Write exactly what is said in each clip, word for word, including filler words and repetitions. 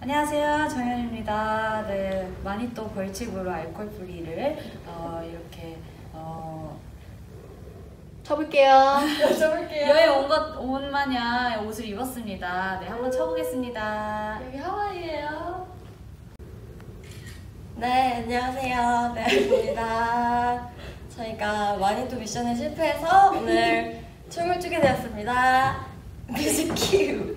안녕하세요, 정현입니다. 네, 마니또 벌칙으로 알코올 프리를 어, 이렇게 어, 쳐볼게요. 쳐볼게요. 여행 온 것 온 마냥 옷을 입었습니다. 네, 한번 쳐보겠습니다. 여기 하와이예요. 네, 안녕하세요. 네, 입니다. 저희가 마니또 미션에 실패해서 오늘 춤을 추게 되었습니다. 뮤직큐.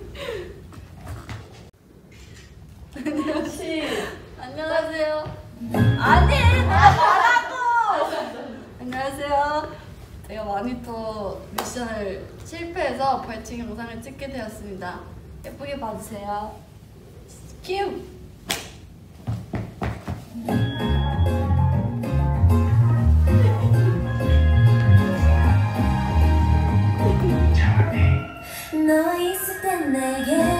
혹시 안녕하세요. 아니, 내가 뭐라고! 안녕하세요. 제가 마니또 미션을 실패해서 벌칙 영상을 찍게 되었습니다. 예쁘게 봐주세요. 큐! 너 있을 땐 내게